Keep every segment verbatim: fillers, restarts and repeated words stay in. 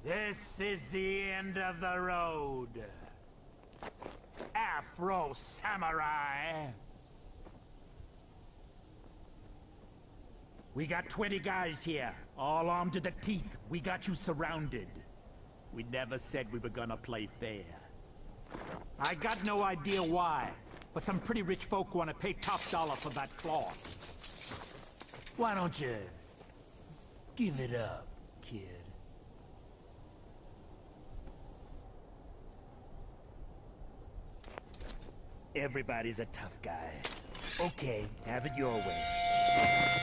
This is the end of the road. Afro Samurai. We got twenty guys here, all armed to the teeth. We got you surrounded. We never said we were gonna play fair. I got no idea why, but some pretty rich folk want to pay top dollar for that cloth. Why don't you give it up, kid? Everybody's a tough guy. Okay, have it your way.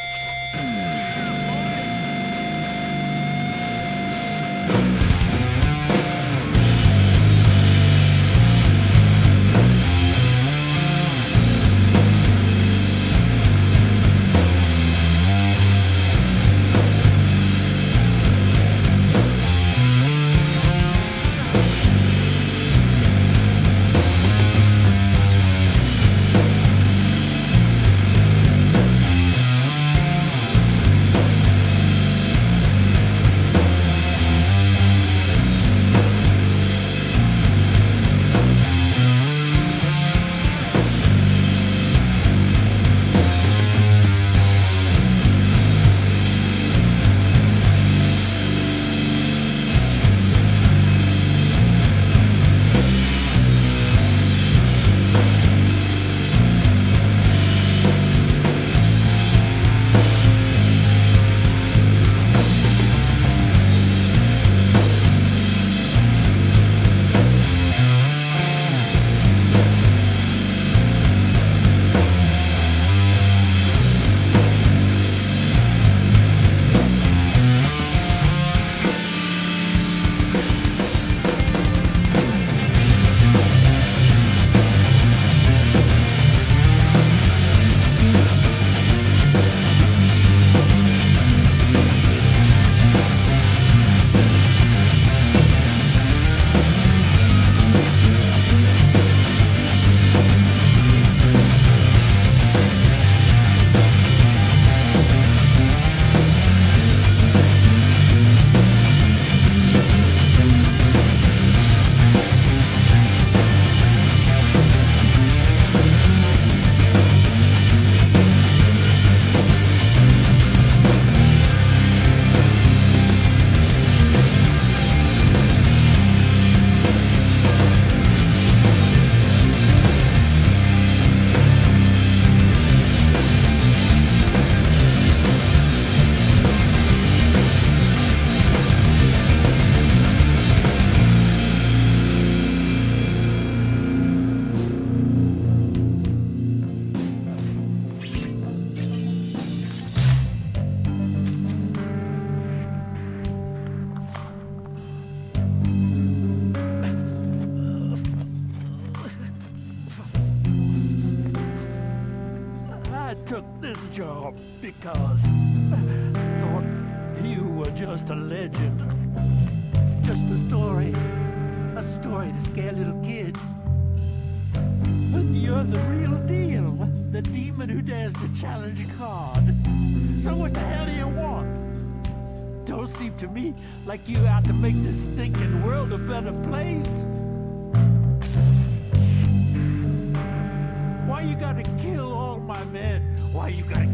Job because I thought you were just a legend. Just a story. A story to scare little kids. But you're the real deal. The demon who dares to challenge God. So what the hell do you want? Don't seem to me like you out to make this stinking world a better place. Why you gotta kill all my men? Why you gotta